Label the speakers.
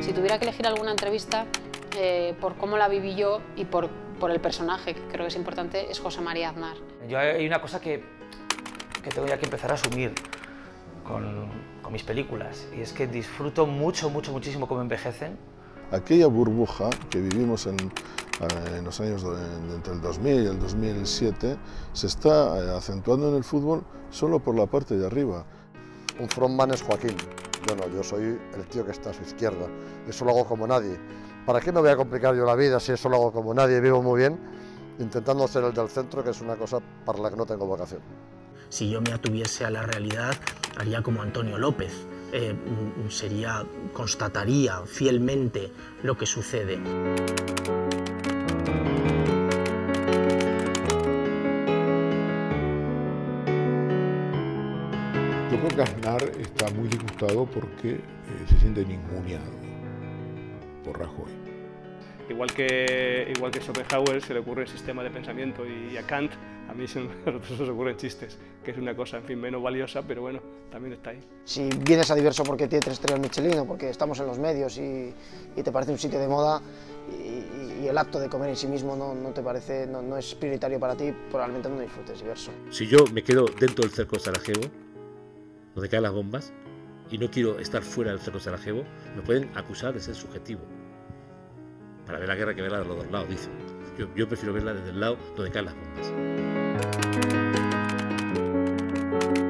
Speaker 1: Si tuviera que elegir alguna entrevista, por cómo la viví yo y por el personaje, que creo que es importante, es José María Aznar.
Speaker 2: Yo hay una cosa que tengo ya que empezar a asumir con mis películas, y es que disfruto muchísimo cómo envejecen.
Speaker 3: Aquella burbuja que vivimos en los años entre el 2000 y el 2007 se está acentuando en el fútbol solo por la parte de arriba.
Speaker 4: Un frontman es Joaquín, yo no, yo soy el tío que está a su izquierda, eso lo hago como nadie. ¿Para qué me voy a complicar yo la vida si eso lo hago como nadie, vivo muy bien, intentando ser el del centro, que es una cosa para la que no tengo vocación?
Speaker 5: Si yo me atuviese a la realidad, haría como Antonio López, constataría fielmente lo que sucede.
Speaker 6: Yo creo que Aznar está muy disgustado porque se siente ninguneado por Rajoy.
Speaker 7: Igual que Schopenhauer se le ocurre el sistema de pensamiento y a Kant, a mí se nos ocurren chistes, que es una cosa, en fin, menos valiosa, pero bueno, también está ahí.
Speaker 8: Si vienes a Diverso porque tiene 3 estrellas Michelin o porque estamos en los medios y te parece un sitio de moda y el acto de comer en sí mismo no te parece, no es prioritario para ti, probablemente no disfrutes Diverso.
Speaker 9: Si yo me quedo dentro del cerco de Sarajevo, donde caen las bombas, y no quiero estar fuera del cerco de Sarajevo, me pueden acusar de ser subjetivo. Para ver la guerra hay que verla de los dos lados, dicen. Yo prefiero verla desde el lado donde caen las bombas.